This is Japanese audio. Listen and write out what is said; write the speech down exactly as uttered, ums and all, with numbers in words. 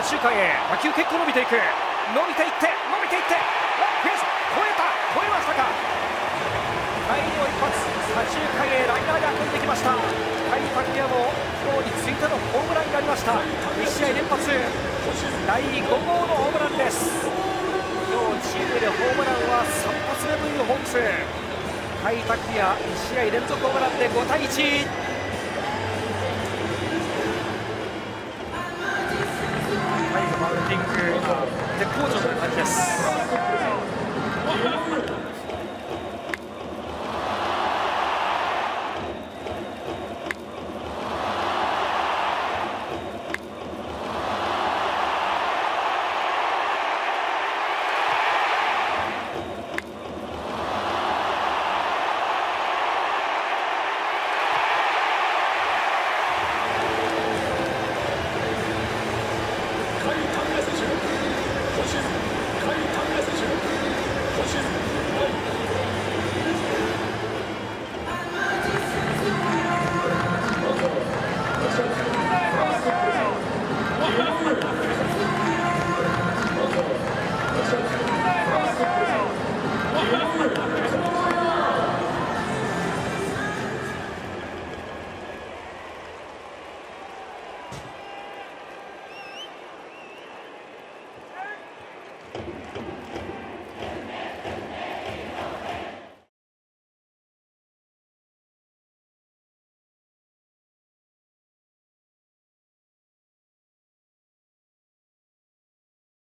右中間へ打球結構伸びていく、伸びていって伸びていってフェンス越えた、越えましたか。第二の一発、左中間へライナーで運んできました。甲斐拓也も今日についてのホームランがありました。に試合連発、だいご号のホームランです。今日チームでホームランはさん発目というホークス。甲斐拓也に試合連続ホームランでごたいいち。バウンディング絶好調という感じです。